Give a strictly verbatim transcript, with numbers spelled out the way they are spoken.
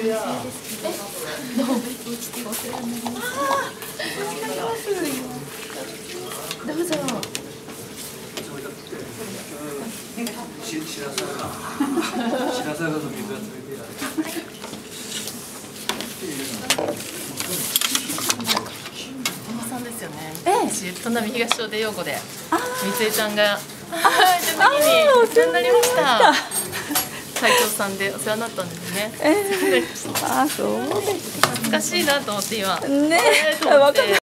どうも、うちでお世話になります。どうぞ。 白沢が白沢がの水が冷てや。 おばさんですよね。 ええ、 私都並東小で養護で三井ちゃんが。ああ、じゃああ次にお世話になりましあた。斉藤さんでお世話になったんですね。 ええ、あ、そうです懐かしいなと思って今。 ね。 えーと思ってわかんない。